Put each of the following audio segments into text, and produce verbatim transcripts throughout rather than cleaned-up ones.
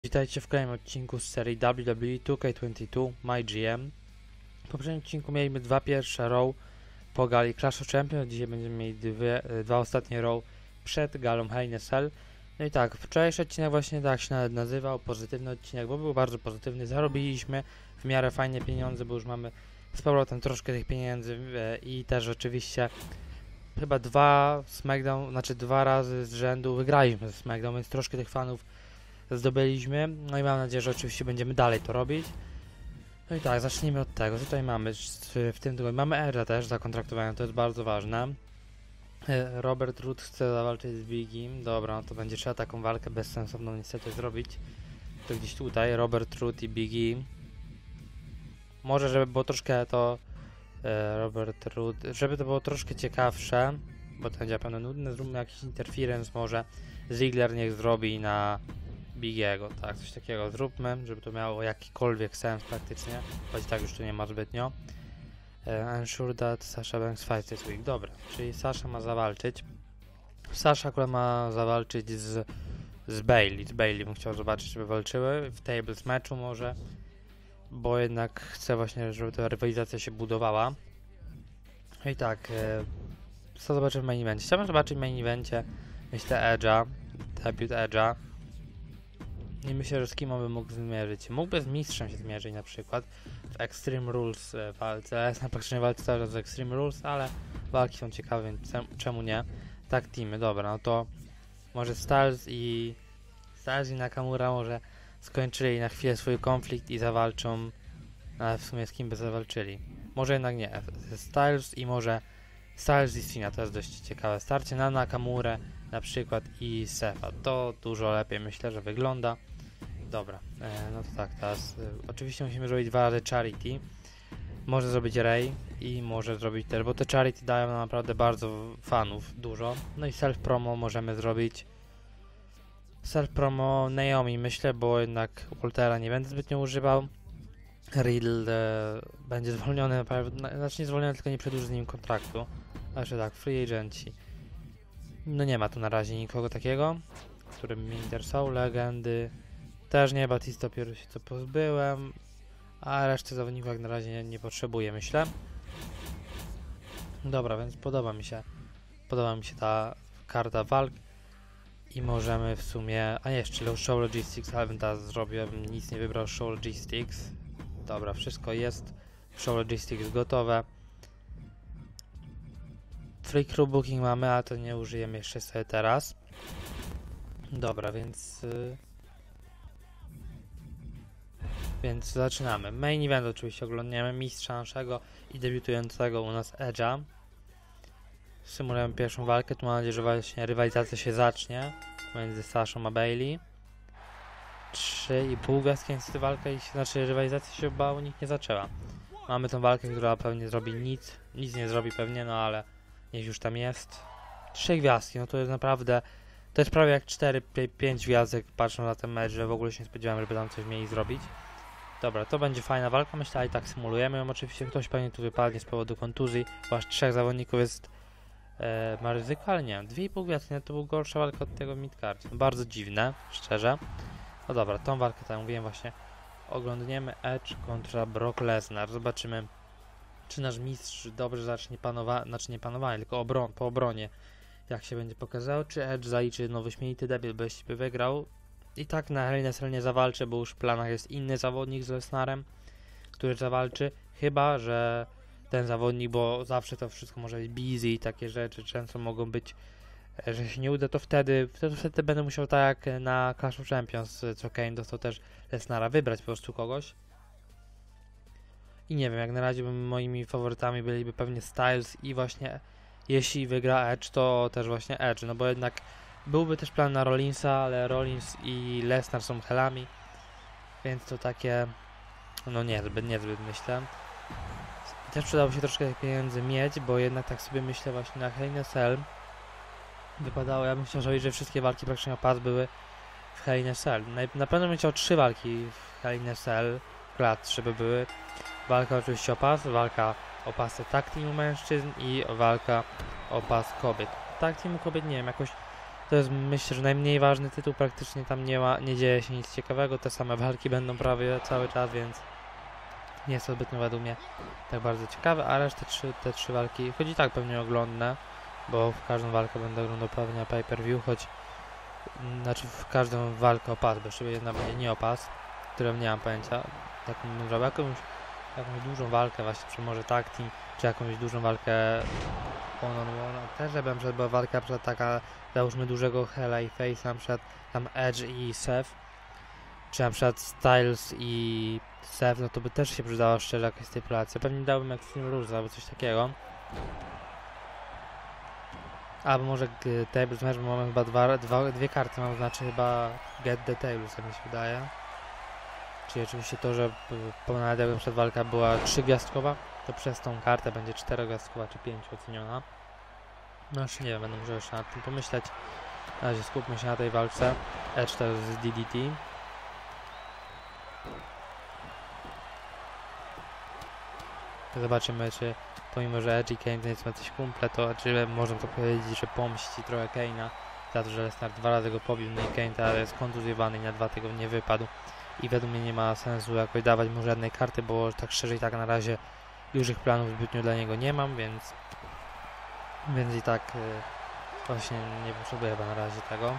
Witajcie w kolejnym odcinku z serii W W E two K dwadzieścia dwa My G M. W poprzednim odcinku mieliśmy dwa pierwsze row po gali Clash of Champions, dzisiaj będziemy mieli dwie, dwa ostatnie row przed galą Hell in a Cell. No i tak, wczorajszy odcinek właśnie tak się nawet nazywał, pozytywny odcinek, bo był bardzo pozytywny. Zarobiliśmy w miarę fajne pieniądze, bo już mamy z powrotem troszkę tych pieniędzy e, i też oczywiście chyba dwa SmackDown, znaczy dwa razy z rzędu wygraliśmy ze SmackDown, więc troszkę tych fanów zdobyliśmy. No i mam nadzieję, że oczywiście będziemy dalej to robić. No i tak, zacznijmy od tego. Co tutaj mamy w tym tygodniu? Mamy Edge'a też zakontraktowałem, to jest bardzo ważne. Robert Roode chce zawalczyć z Bigiem. Dobra, no to będzie trzeba taką walkę bezsensowną niestety zrobić. To gdzieś tutaj, Robert Roode i Biggie. Może, żeby było troszkę to... E, Robert Roode, żeby to było troszkę ciekawsze, bo to będzie na pewno nudne, zróbmy jakiś interference może. Ziggler niech zrobi na Bigiego, tak, coś takiego zróbmy, żeby to miało jakikolwiek sens praktycznie, choć tak już tu nie ma zbytnio. Uh, ensure that Sasha Banks fights this week. Dobra, czyli Sasha ma zawalczyć. Sasha akurat ma zawalczyć z, z Bayley. Z Bayley bym chciał zobaczyć, żeby walczyły w tables meczu może, bo jednak chcę właśnie, żeby ta rywalizacja się budowała. No i tak, e, co zobaczymy w main evencie? Chciałbym zobaczyć w main evencie, myślę, Edge'a, debiut Edge'a. I myślę, że z kim on by mógł zmierzyć. Mógłby z mistrzem się zmierzyć na przykład w Extreme Rules walce. Ja jestem na praktycznie walce cały czas z Extreme Rules, ale walki są ciekawe, więc czemu nie? Tak, teamy, dobra, no to może Styles i Styles i Nakamura może skończyli na chwilę swój konflikt i zawalczą, ale w sumie z kim by zawalczyli? Może jednak nie. Styles i może Styles i Cena, to jest dość ciekawe starcie na Nakamurę na przykład i Sefa. To dużo lepiej myślę, że wygląda. Dobra, e, no to tak, teraz e, oczywiście musimy zrobić dwa razy Charity. Może zrobić Ray i może zrobić też, bo te Charity dają nam naprawdę bardzo fanów, dużo. No i self-promo możemy zrobić. Self-promo Naomi myślę, bo jednak Waltera nie będę zbytnio używał. Riddle e, będzie zwolniony, znaczy nie zwolniony, tylko nie przedłuży z nim kontraktu. Znaczy tak, free agenci. No nie ma tu na razie nikogo takiego, który mnie interesował. Legendy też nie, Batista dopiero się co pozbyłem, a reszty zawodników jak na razie nie, nie potrzebuję, myślę. Dobra, więc podoba mi się, podoba mi się ta karta walk i możemy w sumie, a nie, jeszcze Show Logistics, ale bym teraz zrobił, ja bym nic nie wybrał, Show Logistics. Dobra, wszystko jest, Show Logistics gotowe. Free crew booking mamy, ale to nie użyjemy jeszcze sobie teraz. Dobra, więc... Yy... Więc zaczynamy. Main event oczywiście oglądniemy, mistrza naszego i debiutującego u nas Edge'a. Symulujemy pierwszą walkę, tu mam nadzieję, że właśnie rywalizacja się zacznie między Sashą a Bayley. trzy i pół gwiazdki niestety walka i się, znaczy rywalizacja się chyba nikt nie zaczęła. Mamy tą walkę, która pewnie zrobi nic, nic nie zrobi pewnie, no ale niech już tam jest. Trzy gwiazdki, no to jest naprawdę, to jest prawie jak cztery pięć gwiazdek, patrząc na ten mecz, że w ogóle się nie spodziewałem, żeby tam coś mieli zrobić. Dobra, to będzie fajna walka, myślę, i tak symulujemy ją. Oczywiście ktoś pewnie tu wypadnie z powodu kontuzji, bo aż trzech zawodników jest, e, ma ryzyko, ale nie, dwie i pół gwiazdki, no to była gorsza walka od tego midcard. Bardzo dziwne, szczerze. No dobra, tą walkę, tak mówiłem właśnie, oglądniemy Edge kontra Brock Lesnar, zobaczymy, czy nasz mistrz dobrze zacznie panować, znaczy nie panowanie, tylko obron po obronie, jak się będzie pokazał, czy Edge zaliczy no wyśmienity debiut, bo jeśli by wygrał, i tak na Hell in a Cell nie zawalczy, bo już w planach jest inny zawodnik z Lesnarem, który zawalczy, chyba że ten zawodnik, bo zawsze to wszystko może być busy i takie rzeczy często mogą być, że się nie uda, to wtedy, wtedy, wtedy będę musiał tak jak na Clash of Champions, co Kane dostał też Lesnara, wybrać po prostu kogoś. I nie wiem, jak na razie bym moimi faworytami byliby pewnie Styles i właśnie jeśli wygra Edge, to też właśnie Edge, no bo jednak byłby też plan na Rollinsa, ale Rollins i Lesnar są helami, więc to takie, no niezbyt, niezbyt myślę. I też przydałoby się troszkę pieniędzy mieć, bo jednak tak sobie myślę właśnie na Hell in a Cell wypadało, ja bym chciał zrobić, że wszystkie walki praktycznie o pas były w Hell in a Cell. Na, na pewno bym chciał trzy walki w Hell in a Cell, klat, żeby były. Walka oczywiście o pas, walka o pasy tag teamu mężczyzn i walka o pas kobiet. Tag teamu kobiet nie wiem, jakoś To jest, myślę, że najmniej ważny tytuł, praktycznie tam nie ma, nie dzieje się nic ciekawego, te same walki będą prawie cały czas, więc nie jest to zbytnio według mnie tak bardzo ciekawe, a resztę trzy, te trzy walki, choć i tak pewnie oglądnę, bo w każdą walkę będę oglądał pewnie pay-per-view, choć znaczy w każdą walkę o pas, bo jeszcze jedna będzie nie o pas, którą nie mam pojęcia, jaką bym zrobił, jakąś, jakąś dużą walkę właśnie, czy może tag team, czy jakąś dużą walkę one on one, też żebym przed była walka przed taka, załóżmy dużego Hella i Face'a, przed tam Edge i Seth, czy na przykład Styles i Seth, no to by też się przydała szczerze jakaś stypulacja, pewnie dałbym Extreme Rules albo coś takiego. Albo może Tables Match, bo mamy chyba dwa, dwa, dwie karty, mam znaczy chyba Get the Tables, jak mi się wydaje. Czyli oczywiście to, że nawet jakby przed walka była trzygwiazdkowa, to przez tą kartę będzie czterogwiazdkowa czy pięć oceniona. No już nie wiem, będę musiał jeszcze nad tym pomyśleć. Na razie skupmy się na tej walce. Edge to jest z D D T. Zobaczymy, czy pomimo, że Edge i Kane to nie są jacyś kumple, to czy można to powiedzieć, że pomści trochę Kane'a za to, że Lesnar dwa razy go pobił, no i Kane teraz jest kontuzjowany i na dwa tygodnie nie wypadł. I według mnie nie ma sensu jakoś dawać mu żadnej karty, bo tak szczerze i tak na razie dużych planów zbytnio dla niego nie mam, więc więc i tak yy, właśnie nie potrzebuję chyba na razie tego.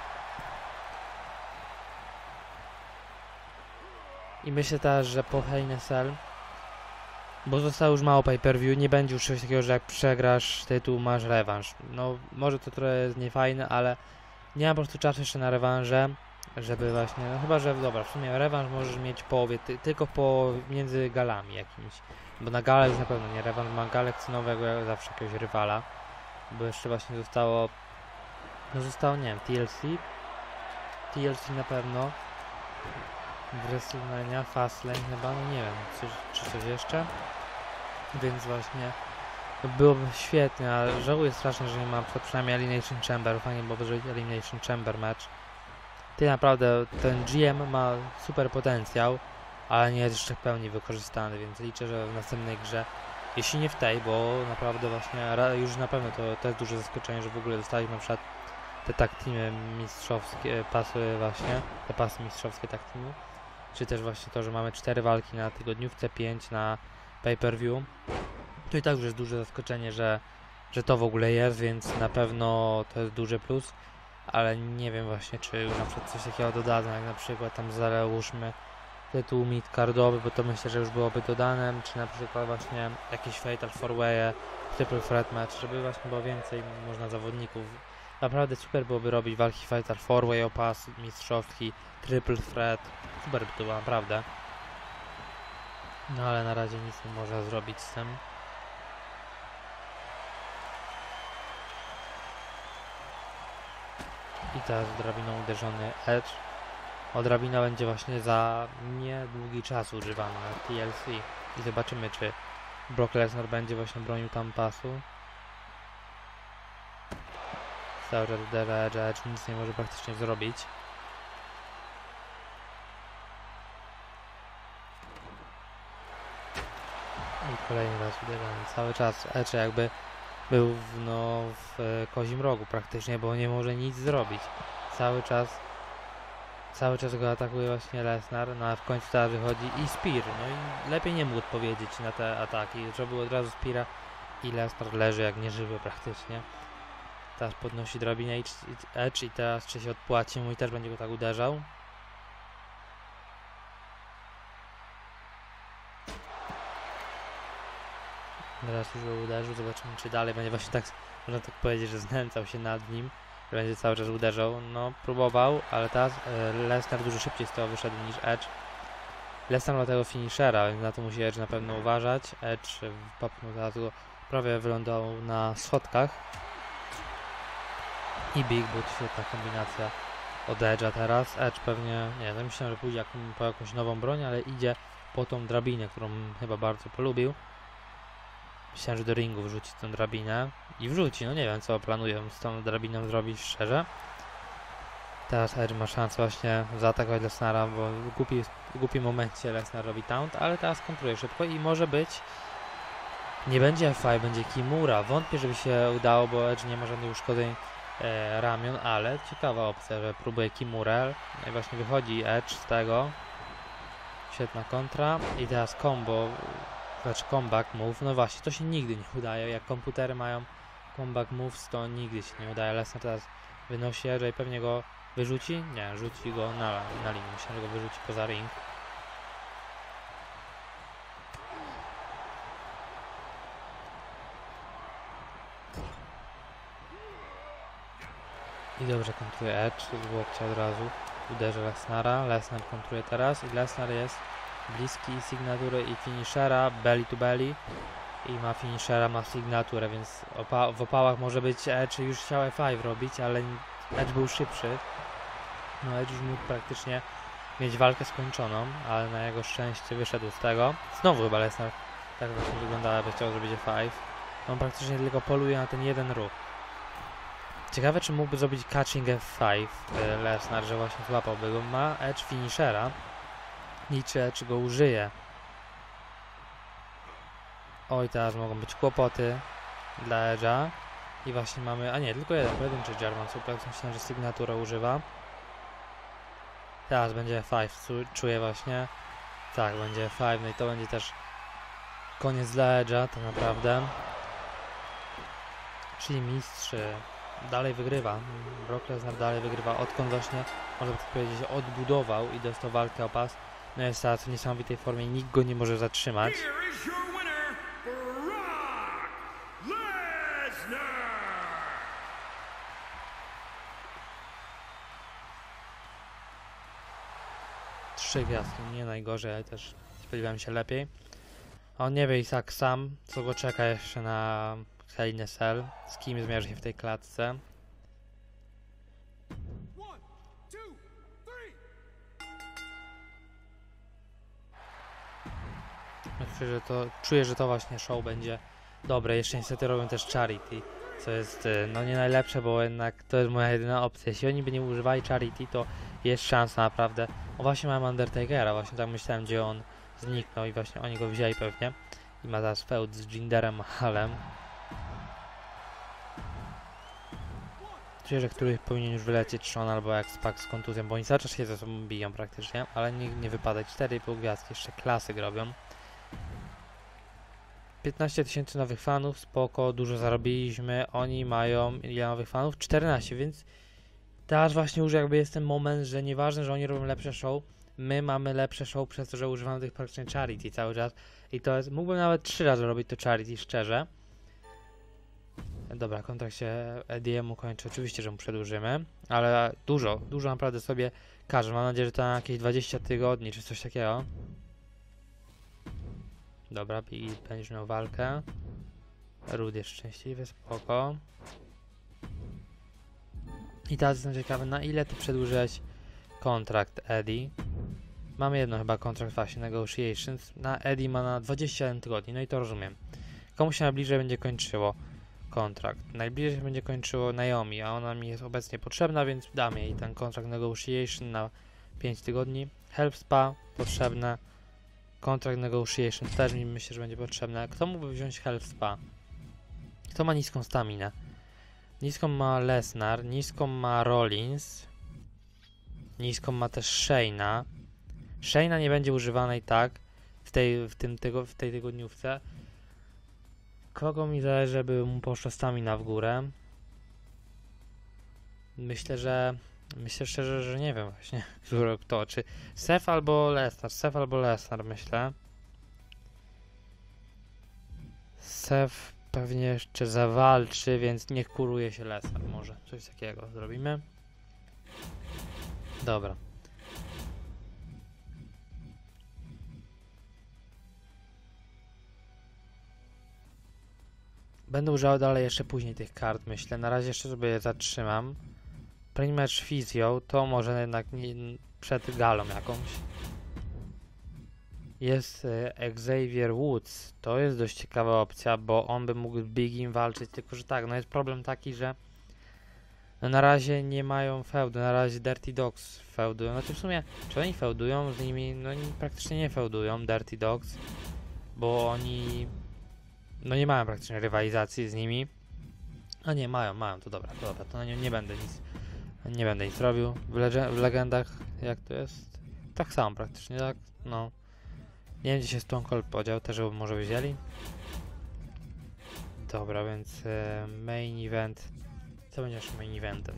I myślę też, że po Hell in a Cell, bo zostało już mało pay-per-view, nie będzie już czegoś takiego, że jak przegrasz tytuł, masz rewanż. No może to trochę jest niefajne, ale nie mam po prostu czasu jeszcze na rewanże, żeby właśnie, no chyba, że dobra, w sumie rewanż możesz mieć w połowie, ty, tylko po, między galami jakimiś, bo na galę już na pewno nie, rewanż ma galę nowego, jak zawsze jakiegoś rywala, bo jeszcze właśnie zostało, no zostało, nie wiem, T L C, T L C na pewno, WrestleMania, Fastlane chyba, no nie wiem, coś, czy coś jeszcze, więc właśnie no byłoby świetnie, ale żałuję strasznie, że nie mam przynajmniej Elimination Chamber, fajnie byłoby zrobić Elimination Chamber match. Ty naprawdę, ten G M ma super potencjał, ale nie jest jeszcze w pełni wykorzystany, więc liczę, że w następnej grze, jeśli nie w tej, bo naprawdę właśnie już na pewno to, to jest duże zaskoczenie, że w ogóle dostaliśmy na przykład te tag teamy mistrzowskie, pasy właśnie, te pasy mistrzowskie tag teamy, czy też właśnie to, że mamy cztery walki na tygodniówce, pięć na pay-per-view. To i tak już jest duże zaskoczenie, że, że to w ogóle jest, więc na pewno to jest duży plus. Ale nie wiem właśnie, czy już na przykład coś takiego dodadzą, jak na przykład tam załóżmy tytuł mid-cardowy, bo to myślę, że już byłoby dodane, czy na przykład właśnie jakieś Fatal four way, Triple Threat match, żeby właśnie było więcej można zawodników. Naprawdę super byłoby robić walki Fatal four way o pas mistrzowski, Triple Threat, super by to było naprawdę. No ale na razie nic nie można zrobić z tym. I teraz drabiną uderzony Edge. O, drabina będzie właśnie za niedługi czas używana na T L C. I zobaczymy, czy Brock Lesnar będzie właśnie bronił tam pasu. Cały czas uderza Edge, Edge nic nie może praktycznie zrobić. I kolejny raz uderzany. Cały czas Edge jakby był w, no, w kozim rogu praktycznie, bo nie może nic zrobić. Cały czas cały czas go atakuje właśnie Lesnar, no a w końcu teraz wychodzi i Spear, no i lepiej nie mógł odpowiedzieć na te ataki. Zrobił od razu Speara i Lesnar leży jak nieżywy praktycznie. Teraz podnosi drabinę Edge i teraz czy się odpłaci mu i też będzie go tak uderzał. Teraz już go uderzył, zobaczymy, czy dalej będzie właśnie tak, można tak powiedzieć, że znęcał się nad nim, że będzie cały czas uderzał. No, próbował, ale teraz e, Lesnar dużo szybciej z tego wyszedł niż Edge. Lesnar ma tego finishera, więc na to musi Edge na pewno uważać. Edge popchnął teraz go, prawie wylądował na schodkach. I Big Boot, świetna kombinacja od Edge'a teraz. Edge pewnie, nie wiem, myślałem, że pójdzie jak, po jakąś nową broń, ale idzie po tą drabinę, którą chyba bardzo polubił. Myślałem, że do ringu wrzuci tę drabinę i wrzuci, no nie wiem co planują z tą drabiną zrobić szczerze. Teraz Edge ma szansę właśnie zaatakować Lesnara, bo w głupi, w głupim momencie Lesnar robi taunt, ale teraz kontruje szybko i może być, nie będzie F five, będzie Kimura. Wątpię, żeby się udało, bo Edge nie ma żadnych uszkodzeń e, ramion, ale ciekawa opcja, że próbuje Kimurel. No i właśnie wychodzi Edge z tego. Świetna kontra. I teraz combo, znaczy comeback move. No właśnie, to się nigdy nie udaje. Jak komputery mają comeback moves, to nigdy się nie udaje. Lesnar teraz wynosi Edge'a i pewnie go wyrzuci? Nie, rzuci go na, na linię. Myślę, że go wyrzuci poza ring. I dobrze kontruje Edge, z łokcia od razu uderzy Lesnara, Lesnar kontruje teraz i Lesnar jest bliski sygnatury i finishera, belly to belly i ma finishera, ma sygnaturę, więc opa w opałach może być Edge już chciał F pięć robić, ale Edge był szybszy. No Edge już mógł praktycznie mieć walkę skończoną, ale na jego szczęście wyszedł z tego. Znowu chyba Lesnar tak właśnie wyglądała, jakby chciał zrobić F pięć. On praktycznie tylko poluje na ten jeden ruch. Ciekawe, czy mógłby zrobić catching F pięć Lesnar, że właśnie złapałby go. Ma Edge finishera. I czy Edge go użyje? Oj, teraz mogą być kłopoty dla Edge'a. I właśnie mamy... A nie, tylko jeden pojedynczy German Suplex. Myślałem, że sygnaturę używa. Teraz będzie F pięć. Czuję właśnie. Tak, będzie F pięć. No i to będzie też koniec dla Edge'a, tak naprawdę. Czyli mistrz dalej wygrywa. Brock Lesnar dalej wygrywa, odkąd właśnie, można tak powiedzieć, odbudował i dostał walkę o pas. No jest teraz w niesamowitej formie, nikt go nie może zatrzymać. Trzy gwiazdki, nie najgorzej, ale też spodziewałem się lepiej. On nie wie i tak sam, co go czeka jeszcze na Hell in a Cell, z kim zmierzy się w tej klatce. Czuję, że to, czuję, że to właśnie show będzie dobre. Jeszcze niestety robią też Charity, co jest no nie najlepsze, bo jednak to jest moja jedyna opcja. Jeśli oni by nie używali Charity, to jest szansa naprawdę. O, właśnie mam Undertakera, właśnie tak myślałem, gdzie on zniknął i właśnie oni go wzięli pewnie. I ma teraz feud z Jinderem Mahalem. Czuję, że któryś powinien już wylecieć Sean albo X-Pac z kontuzją, bo oni cały czas się ze sobą biją praktycznie, ale nie, nie wypada. cztery i pół gwiazdki, jeszcze klasyk robią. piętnaście tysięcy nowych fanów, spoko, dużo zarobiliśmy, oni mają ile nowych fanów? czternaście, więc teraz właśnie już jakby jest ten moment, że nieważne, że oni robią lepsze show, my mamy lepsze show przez to, że używamy tych praktycznie Charity cały czas i to jest, mógłbym nawet trzy razy robić to Charity, szczerze. Dobra, kontrakt się Ediemu kończy, oczywiście, że mu przedłużymy, ale dużo, dużo naprawdę sobie każe, mam nadzieję, że to na jakieś dwadzieścia tygodni, czy coś takiego. Dobra, i będziesz miał walkę. Rude jest szczęśliwy, spoko. I teraz jestem ciekawy, na ile ty przedłużyłeś kontrakt Eddie. Mamy jedno chyba kontrakt właśnie, negotiations. Na Eddie ma na dwadzieścia jeden tygodni, no i to rozumiem. Komu się najbliżej będzie kończyło kontrakt? Najbliżej się będzie kończyło Naomi, a ona mi jest obecnie potrzebna, więc dam jej ten kontrakt negotiation na pięć tygodni. Help Spa potrzebne. Contract negotiation też mi myślę, że będzie potrzebne. Kto mógłby wziąć Help Spa? Kto ma niską staminę? Niską ma Lesnar, niską ma Rollins, niską ma też Shayna. Shayna nie będzie używanej tak w tej, w tym, tego, w tej tygodniówce. Kogo mi zależy, żeby mu poszła stamina w górę? Myślę, że Myślę szczerze, że nie wiem właśnie, kto, czy Seth albo Lesnar, Seth albo Lesnar, myślę. Seth pewnie jeszcze zawalczy, więc niech kuruje się Lesnar, może coś takiego zrobimy. Dobra. Będę używał dalej jeszcze później tych kart, myślę. Na razie jeszcze sobie je zatrzymam. Pre-match Physio to może jednak nie, przed galą jakąś. Jest y, Xavier Woods. To jest dość ciekawa opcja, bo on by mógł z Bigim walczyć, tylko że tak, no jest problem taki, że no na razie nie mają feudu, na razie Dirty Dogs feudują. Znaczy w sumie, czy oni feudują z nimi? No oni praktycznie nie feudują, Dirty Dogs, bo oni no nie mają praktycznie rywalizacji z nimi. A nie, mają, mają, to dobra, to dobra, to nie, nie będę nic, nie będę nic robił. W, lege w legendach, jak to jest? Tak samo praktycznie, tak? No. Nie wiem, gdzie się Stone Cold podział, też żeby może wzięli. Dobra, więc e, main event. Co będzie naszym main eventem?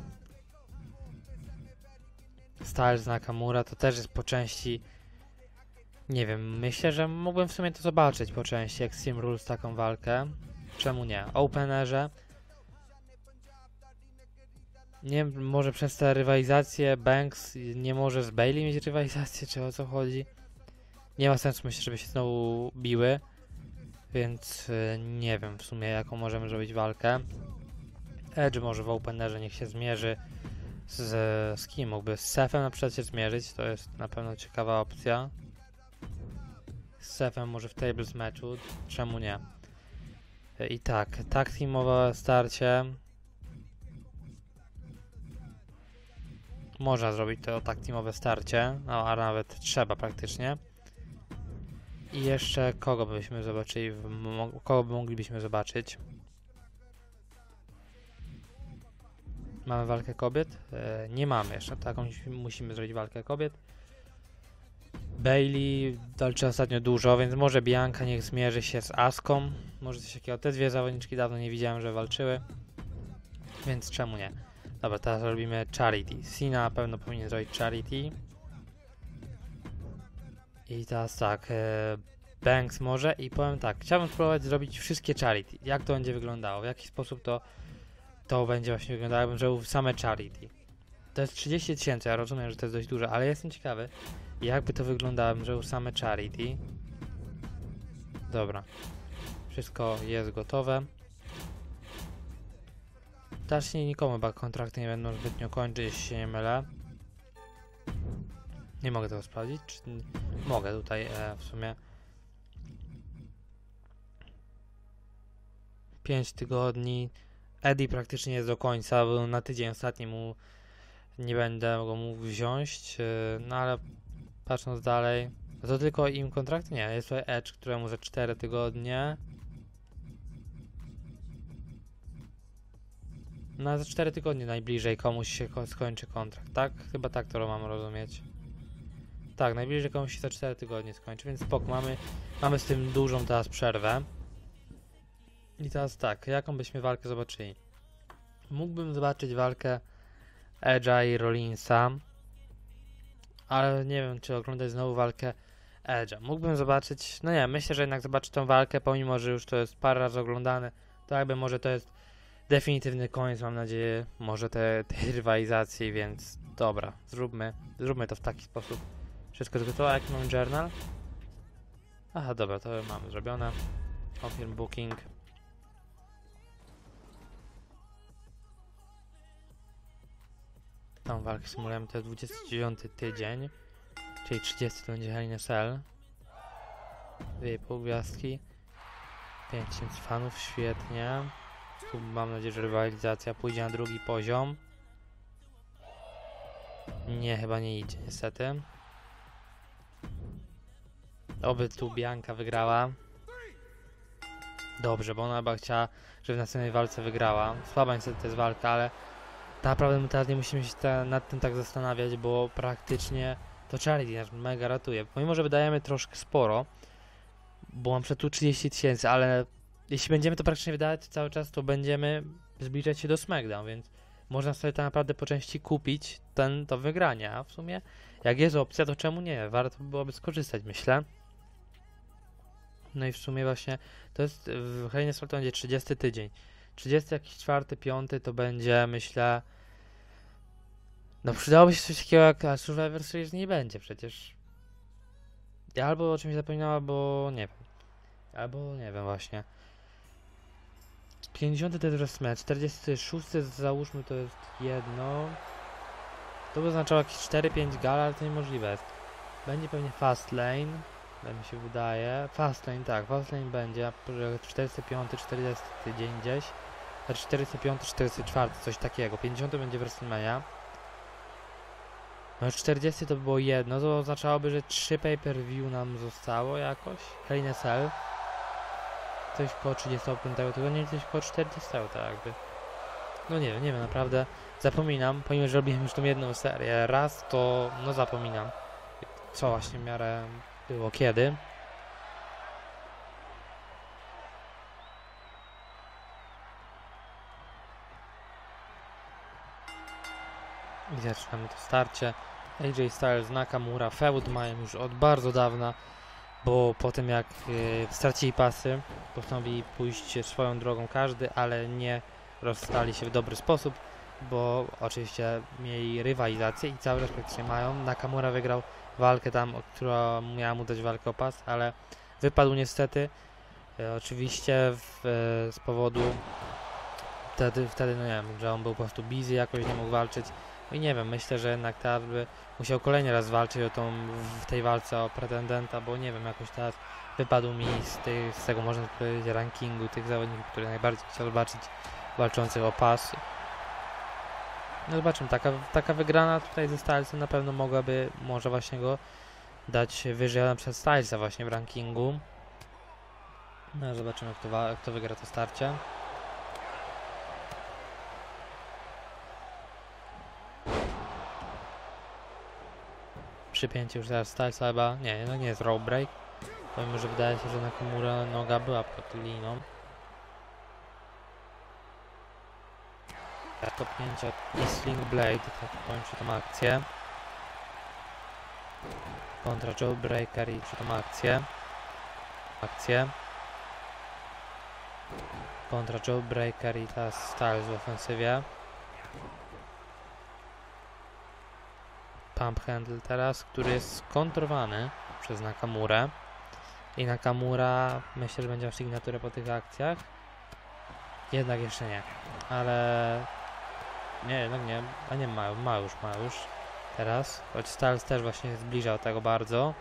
Styles Nakamura to też jest po części. Nie wiem, myślę, że mógłbym w sumie to zobaczyć po części Extreme Rules taką walkę. Czemu nie? Openerze. Nie wiem, może przez te rywalizacje Banks nie może z Bayley mieć rywalizację, czy o co chodzi? Nie ma sensu, myślę, żeby się znowu biły. Więc yy, nie wiem w sumie, jaką możemy zrobić walkę. Edge może w openerze niech się zmierzy z, z kim? Mógłby z Sefem na przykład się zmierzyć, to jest na pewno ciekawa opcja. Z Sefem może w tables matchu, czemu nie? I tak, tag teamowe starcie. Można zrobić to tag teamowe starcie, no a nawet trzeba praktycznie. I jeszcze kogo byśmy zobaczyli, kogo by moglibyśmy zobaczyć? Mamy walkę kobiet? E, nie mamy jeszcze, taką musimy zrobić walkę kobiet. Bayley walczy ostatnio dużo, więc może Bianca niech zmierzy się z Aską. Może coś takiego. Te dwie zawodniczki dawno nie widziałem, że walczyły. Więc czemu nie? Dobra, teraz robimy Charity. Cena na pewno powinien zrobić Charity. I teraz tak, e, Banks może i powiem tak, chciałbym spróbować zrobić wszystkie Charity. Jak to będzie wyglądało? W jaki sposób to to będzie właśnie wyglądało, jakbym zrobił same Charity. To jest trzydzieści tysięcy, ja rozumiem, że to jest dość dużo, ale jestem ciekawy, jakby to wyglądało, jakbym zrobił same Charity. Dobra. Wszystko jest gotowe. Teraz się nikomu chyba kontrakty nie będą zbytnio kończyć, jeśli się nie mylę. Nie mogę tego sprawdzić, czy... Mogę tutaj e, w sumie. pięć tygodni. Eddie praktycznie jest do końca, bo na tydzień ostatni mu nie będę go mógł wziąć, yy, no ale patrząc dalej, to tylko im kontrakt? Nie, jest tutaj Edge, któremu za cztery tygodnie. No za cztery tygodnie najbliżej komuś się ko skończy kontrakt, tak? Chyba tak to mam rozumieć. Tak, najbliżej komuś się za cztery tygodnie skończy, więc spoko, mamy, mamy z tym dużą teraz przerwę. I teraz tak, jaką byśmy walkę zobaczyli? Mógłbym zobaczyć walkę Edge'a i Rollinsa, ale nie wiem, czy oglądać znowu walkę Edge'a. Mógłbym zobaczyć, no nie, myślę, że jednak zobaczę tą walkę, pomimo, że już to jest parę razy oglądane, to jakby może to jest definitywny koniec, mam nadzieję, może te, tej rywalizacji, więc dobra, zróbmy, zróbmy to w taki sposób. Wszystko jest gotowe, jaki mam journal? Aha, dobra, to mamy zrobione. Confirm booking. Tą walkę symulujemy, to jest dwudziesty dziewiąty tydzień, czyli trzydziesty to będzie Hell in a Cell. Dwie i pół gwiazdki. pięć tysięcy fanów, świetnie. Tu mam nadzieję, że rywalizacja pójdzie na drugi poziom. Nie, chyba nie idzie, niestety. Oby tu Bianca wygrała. Dobrze, bo ona chyba chciała, żeby w następnej walce wygrała. Słaba niestety to jest walka, ale naprawdę my teraz nie musimy się te, nad tym tak zastanawiać, bo praktycznie to Charity nas mega ratuje. Pomimo, że wydajemy troszkę sporo, bo mam przed tu trzydzieści tysięcy, ale jeśli będziemy to praktycznie wydawać cały czas, to będziemy zbliżać się do SmackDown, więc można sobie tak naprawdę po części kupić ten, to wygranie, a w sumie jak jest opcja, to czemu nie? Warto byłoby skorzystać, myślę. No i w sumie właśnie to jest, w Hell in a Cell to będzie trzydziesty tydzień. trzydziesty jakiś czwarty, piąty to będzie, myślę, no przydałoby się coś takiego jak a Survivor Series nie będzie przecież. Ja albo o czymś zapomniałem, albo nie wiem. Albo nie wiem właśnie. pięćdziesiąty to jest WrestleMania, czterdziesty szósty załóżmy to jest jedno. To by oznaczało jakieś cztery pięć gal, ale to niemożliwe jest. Będzie pewnie Fastlane, tak mi się wydaje. Fastlane, tak, Fastlane będzie czterdziesty piąty, czterdziesty tydzień gdzieś. czterdziesty piąty, czterdziesty czwarty, coś takiego. pięćdziesiąty będzie WrestleMania. No czterdziesty to by było jedno, to oznaczałoby, że trzy pay-per-view nam zostało jakoś. Hell in a Cell. Coś koło trzydziestego piątego tygodnia i coś koło czterdziestego, tak jakby. No nie wiem, nie wiem, naprawdę zapominam, pomimo że robiłem już tą jedną serię raz, to no zapominam, co właśnie w miarę było kiedy. I zaczynamy to starcie. A J Styles, Nakamura, feud mają już od bardzo dawna, bo po tym jak yy, stracili pasy, postanowili pójść swoją drogą każdy, ale nie rozstali się w dobry sposób, bo oczywiście mieli rywalizację i cały czas praktycznie mają. Nakamura wygrał walkę tam, która miała mu dać walkę o pas, ale wypadł niestety. Yy, oczywiście w, yy, z powodu wtedy, wtedy, no nie wiem, że on był po prostu busy, jakoś nie mógł walczyć. I nie wiem, myślę, że jednak teraz by musiał kolejny raz walczyć o tą, w tej walce o pretendenta, bo nie wiem, jakoś teraz wypadł mi z, tej, z tego, można powiedzieć, rankingu tych zawodników, które najbardziej chciał zobaczyć walczących o pas. No zobaczymy, taka, taka wygrana tutaj ze Stylesem na pewno mogłaby, może właśnie go dać wyżej, ale przed Stylesa właśnie w rankingu. No zobaczymy, kto, kto wygra to starcie. Przypięcie już teraz Stylesa chyba, nie, no nie jest rope break, pomimo że wydaje się, że Nakamura noga była pod liną. Kopnięcie i Sling Blade, tak kończy tą akcję. Kontra Joe Breaker i przy tą akcję. Akcję. Kontra Joe Breaker i teraz Styles w ofensywie. Pump handle teraz, który jest skontrowany przez Nakamurę. I Nakamura myślę, że będzie miał sygnaturę po tych akcjach. Jednak jeszcze nie. Ale... Nie, jednak nie. A nie, ma, ma już, ma już. Teraz. Choć Styles też właśnie się zbliżał tego bardzo.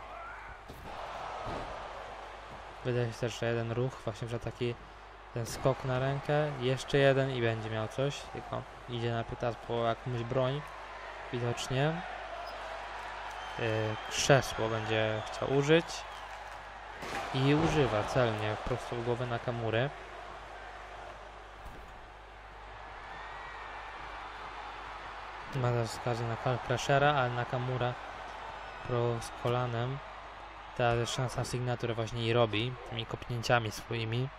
Wydaje się też, że jeden ruch, właśnie, że taki ten skok na rękę. Jeszcze jeden i będzie miał coś. Tylko idzie na pytas po jakąś broń. Widocznie. Yy, krzesło będzie chciał użyć. I używa celnie prosto w głowę Nakamury. Ma teraz okazję na Kal Crushera, ale Nakamura pro z kolanem. Teraz jest szansa na sygnaturę właśnie i robi tymi kopnięciami swoimi.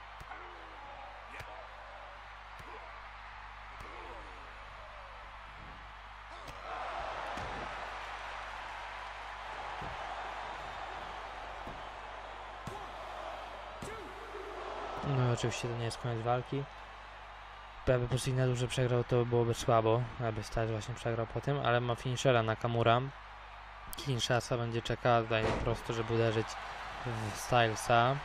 No i oczywiście to nie jest koniec walki. Jakby po sygnaturze przegrał, to byłoby słabo, aby Styles właśnie przegrał po tym, ale ma finishera Nakamura. Kinshasa będzie czekała tutaj po prostu, żeby uderzyć w Stylesa.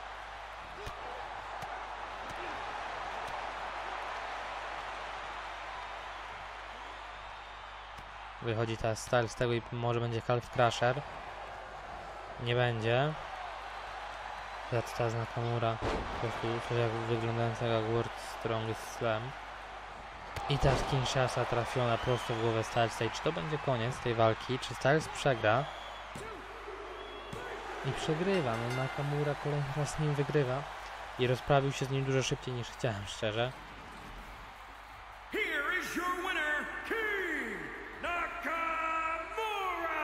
Wychodzi teraz Styles z tego i może będzie Calf Crusher. Nie będzie. Ja teraz Nakamura, po prostu coś jak wyglądającego jak World Strongest Slam. I teraz Kinshasa trafiona prosto w głowę Stylesa. I czy to będzie koniec tej walki? Czy Styles przegra? I przegrywa. No Nakamura kolejny raz z nim wygrywa. I rozprawił się z nim dużo szybciej niż chciałem, szczerze. Here is your winner, King Nakamura!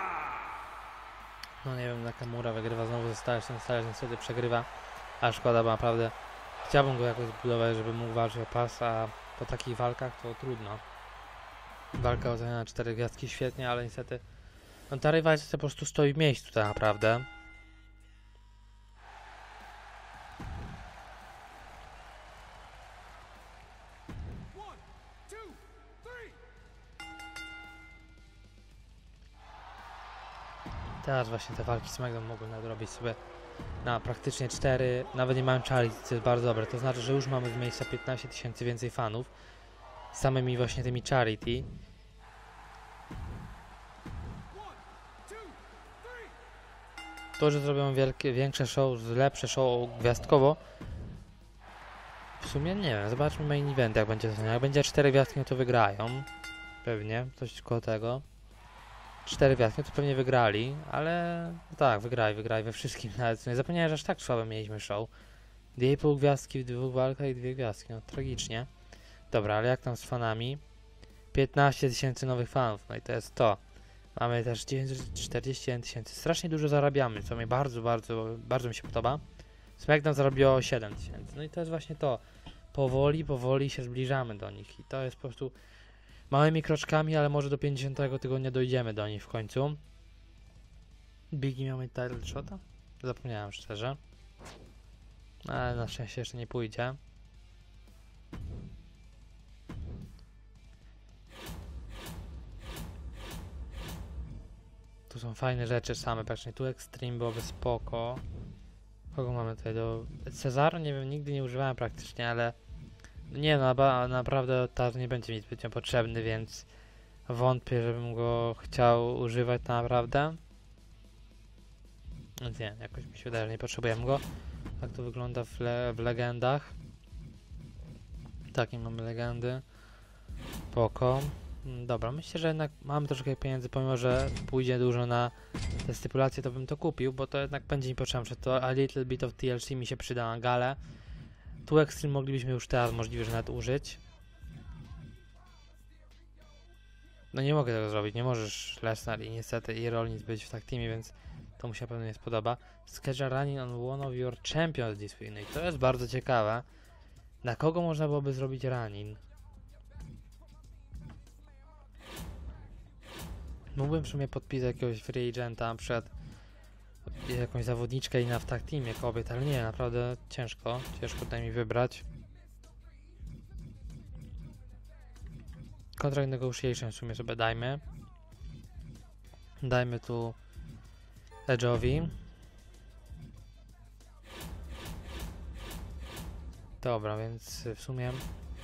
No nie wiem, Nakamura wygrywa znowu ze Stylesem. Styles niestety przegrywa. A szkoda, bo naprawdę chciałbym go jakoś zbudować, żeby mógł walczyć o pas, a po takich walkach to trudno. Walka oceniana na cztery gwiazdki świetnie, ale niestety no ta rywalizacja po prostu stoi w miejscu tak naprawdę. Teraz właśnie te walki SmackDown mogą nadrobić sobie na praktycznie cztery, nawet nie mają charity, co jest bardzo dobre. To znaczy, że już mamy z miejsca piętnaście tysięcy więcej fanów samymi właśnie tymi charity. To, że zrobią wielkie, większe show, lepsze show gwiazdkowo, w sumie nie wiem, zobaczmy main event jak będzie. Jak będzie cztery gwiazdki, no to wygrają. Pewnie, coś koło tego. cztery gwiazdki, no to pewnie wygrali, ale tak, wygrali, wygrali we wszystkim. Nawet nie zapomniałem, że aż tak słabe mieliśmy show. Dwie i pół gwiazdki w dwóch walkach i dwie gwiazdki, no tragicznie. Dobra, ale jak tam z fanami? piętnaście tysięcy nowych fanów, no i to jest to. Mamy też dziewięćset czterdzieści jeden tysięcy. Strasznie dużo zarabiamy, co mi bardzo, bardzo, bardzo mi się podoba. SmackDown zarobiło siedem tysięcy. No i to jest właśnie to. Powoli, powoli się zbliżamy do nich. I to jest po prostu małymi kroczkami, ale może do pięćdziesiątego tygodnia dojdziemy do nich w końcu. Biggie miał mieć title shota? Zapomniałem szczerze. Ale na szczęście jeszcze nie pójdzie. Tu są fajne rzeczy same, praktycznie tu Extreme byłoby spoko. Kogo mamy tutaj do... Cezaro? Nie wiem, nigdy nie używałem praktycznie, ale... Nie no, na, naprawdę Taz nie będzie mi zbytnio potrzebny, więc... Wątpię, żebym go chciał używać naprawdę. Więc nie, jakoś mi się wydaje, że nie potrzebujemy go. Tak to wygląda w, le w legendach. Takie mamy legendy. Spoko. Dobra, myślę, że jednak mamy troszkę pieniędzy, pomimo że pójdzie dużo na te stypulacje, to bym to kupił, bo to jednak będzie mi potrzebne, że to a little bit of T L C mi się przyda na galę. Tu Extreme moglibyśmy już teraz możliwe, że nawet użyć. No nie mogę tego zrobić, nie możesz Lesnar i niestety i Rollins być w tak teamie, więc to mu się na pewno nie spodoba. Schedule running on one of your champions this week. No i to jest bardzo ciekawe. Na kogo można byłoby zrobić running? Mógłbym w sumie podpisać jakiegoś free agenta, na przykład jakąś zawodniczkę i na w tak teamie kobiet, ale nie, naprawdę ciężko, ciężko tutaj mi wybrać. Contract negotiation w sumie sobie dajmy. Dajmy tu Edge'owi. Dobra, więc w sumie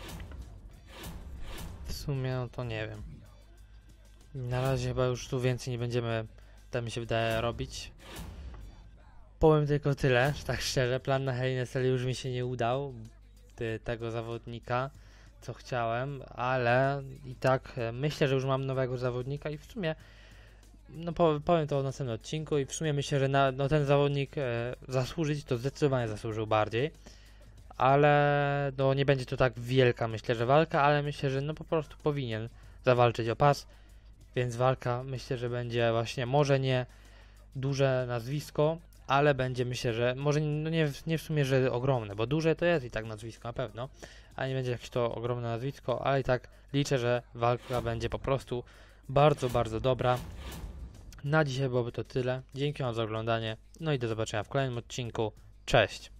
w sumie no to nie wiem. Na razie chyba już tu więcej nie będziemy, tak mi się wydaje, robić. Powiem tylko tyle, że tak szczerze, plan na Hell in a Cell już mi się nie udał, ty, tego zawodnika, co chciałem, ale i tak e, myślę, że już mam nowego zawodnika i w sumie, no powiem to w następnym odcinku i w sumie myślę, że na, no ten zawodnik e, zasłużyć, to zdecydowanie zasłużył bardziej, ale no nie będzie to tak wielka, myślę, że walka, ale myślę, że no po prostu powinien zawalczyć o pas. Więc walka myślę, że będzie właśnie może nie duże nazwisko, ale będzie myślę, że może no nie, nie w sumie, że ogromne, bo duże to jest i tak nazwisko na pewno, a nie będzie jakieś to ogromne nazwisko, ale i tak liczę, że walka będzie po prostu bardzo, bardzo dobra. Na dzisiaj byłoby to tyle. Dzięki wam za oglądanie, no i do zobaczenia w kolejnym odcinku. Cześć!